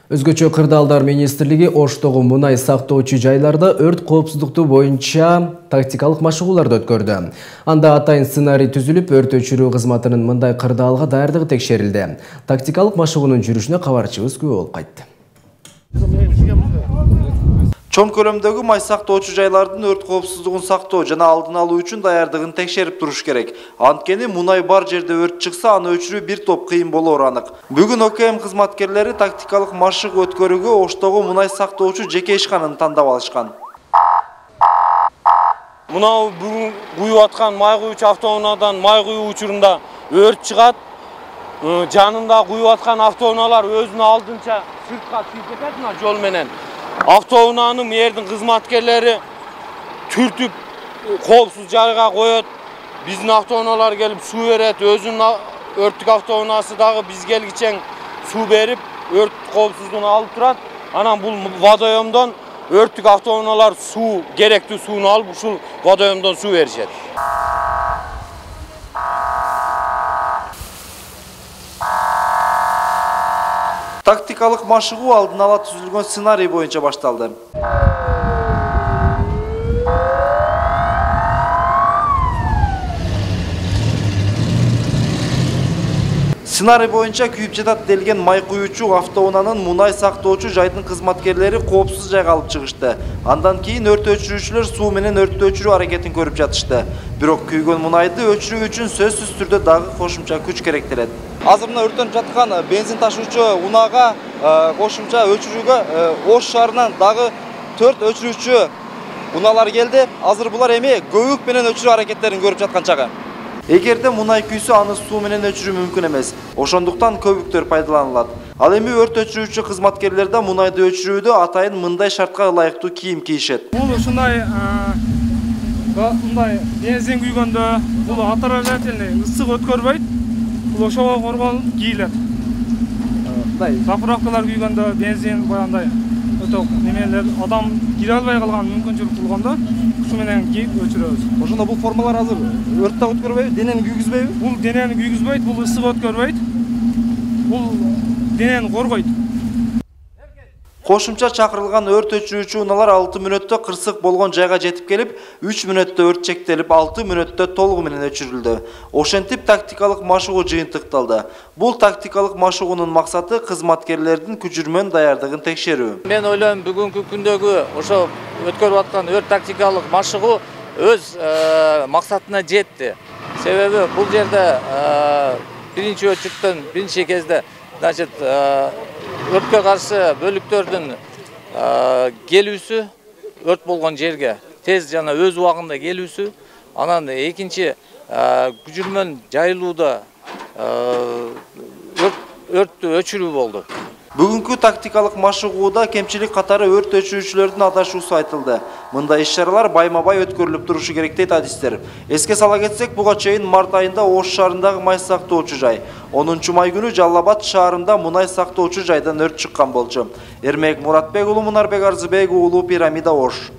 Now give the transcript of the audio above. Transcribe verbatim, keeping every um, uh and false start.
Өзгөчө Кырдаалдар министрлиги Оштогу мунай сактоочу жайларда өрт коопсуздукту боюнча тактикалык машыгууларды өткөрдү. Анда атайын сценарий түзүлүп, өрт өчүрүү кызматынын мындай кырдаалга даярдыгы текшерилди. Тактикалык машыгуунун жүрүшүнө кабарчыбыз күбө болуп кайтты. Чоң көлөмдөгү май сактоочу жайлардын өрт коопсуздугун сактоо жана алдын алуу үчүн даярдыгын текшерип туруш керек. Анткени мунай бар жерде өрт чыкса, аны өчүрүү бир топ кыйын болоор анык. Бүгүн О К М кызматкерлери тактикалык машыгуу өткөрүүгө Оштогу мунай сактоочу жеке ишкананы тандап алышкан. Мынау бүгүн куюп аткан май куюучу автоунаадан май куюу учурунда өрт чыгат. Жанында куюп аткан автоунаалар өзүнүн алдынча сыртка чыгып кетет мына жол менен. Автоунааны мэрдин кызматкерлери түртүп коопсуз жайга коет. Биздин автоунаалар келип суу берет. Өзүнүн өрттүк автоунаасы дагы биз келгичең суу берип, өрт коопсуздугун алып турат. Анан бул водоемдон өрттүк автоунаалар суу, керектүү сууну алып ушул водоемдон суу беришет. Тактикалык машыгуу алдын ала түзүлгөн сценарий боюнча башталды. Сценарий боюнча күйүп жатат делген май куюучу автоунаанын мунай сактоочу жайдын кызматкерлери коопсуз жайга алып чыгышты. Андан кийин өрт өчүрүүчүлөр суу менен өрттү өчүрүү аракетин көрүп жатышты. Бирок күйгөн мунайды өчүрүү үчүн сөзсүз түрдө дагы кошумча күч керектелет. Азыр мына өрттөнүп жаткан бензин ташуучу унаага кошумча өчүрүүгө Ош шаарынан дагы төрт өчүрүүчү унаалар келди. Азыр булар эми көбүк менен өчүрүү аракеттерин көрүп жаткан чагы. Эгерде мунай күйсө, аны суу менен өчүрүү мүмкүн эмес. Ошондуктан көбүктөр пайдаланылат. Ал эми өрт өчүрүүчү кызматкерлер да мунайды өчүрүүдө атайын мындай шартка ылайыктуу кийим кийишет. Бул ушундай мындай бензин күйгөндө бул отравительный ысык өткөрбөйт. Бул ошого коргонуп кийилет. Мындай заправкалар күйгөндө бензин баягындай өтө немелер адам кире албай калган мүмкүнчүлүк болгондо ушу менен кийип өчүрөбүз. Ошондо бул формалар азыр өрт да өткөрбөйбү, денени күйгүзбөйбү? Бул денени күйгүзбөйт, бул ысык өткөрбөйт. Бул денени коргойт. Кошумча чакырылган өрт өчүрүүчү унаалар алты мүнөттө кырсык болгон жайга жетип келип, үч мүнөттө өрт чектелип, алты мүнөттө толугу менен өчүрүлдү. Ошентип тактикалык машыгуу жыйынтыкталды. Бул тактикалык машыгуунун максаты кызматкерлердин күчүрмөн даярдыгын текшерүү. Мен ойлойм, бүгүнкү күндөгү ошо өткөрүп аткан өрт тактикалык машыгуу өз максатына жетти. Себеби бул жерде биринчи өчүрттөн биринчи кезде, значит, өрткө каршы бөлүктөрдүн келүүсү, өрт болгон жерге тез жана өз убагында келүүсү, анан экинчи күчүрмөн жайылууда өрттү өчүрүү болду. Бүгүнкү тактикалык машыгууда кемчилик катары өрт өчүрүүчүлөрдүн адашуусу айтылды. Мындай иш-чаралар байма-бай өткөрүлүп турушу керек дейт адистер. Эске сала кетсек, буга чейин март айында Ош шаарындагы май сактоочу жай, онунчу май күнү Жалал Абад шаарында мунай сактоочу жайдан өрт чыккан болчу. Эрмек Муратбек уулу, Мунарбек Арзыбек уулу, Пирамида, Ош.